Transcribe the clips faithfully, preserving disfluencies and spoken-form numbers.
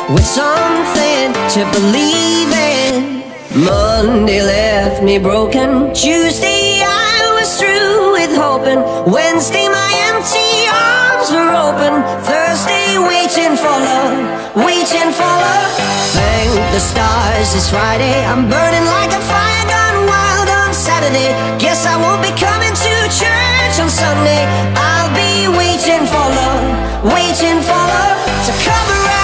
with something to believe in. Monday left me broken. Tuesday I was through with hoping. Wednesday my empty arms were open. Thursday waiting for love, waiting for love. Thank the stars it's Friday. I'm burning like a fire gone wild on Saturday. Guess I won't be coming to church on Sunday. I'll be waiting for love, waiting for love to come around.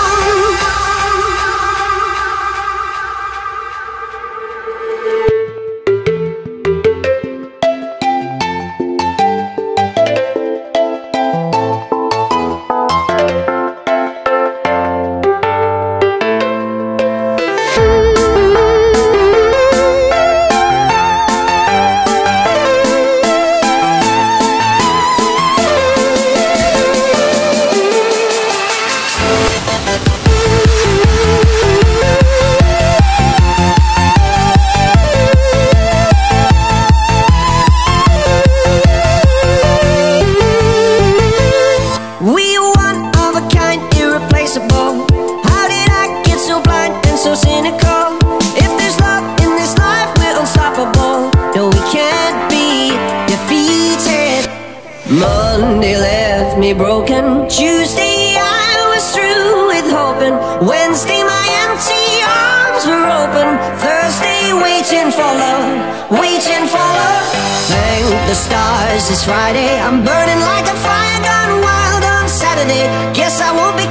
How did I get so blind and so cynical? If there's love in this life, we're unstoppable. No, we can't be defeated. Monday left me broken. Tuesday I was through with hoping. Wednesday my empty arms were open. Thursday waiting for love, waiting for love. Thank the stars it's Friday. I'm burning like a fire gone wild on Saturday. Guess I won't be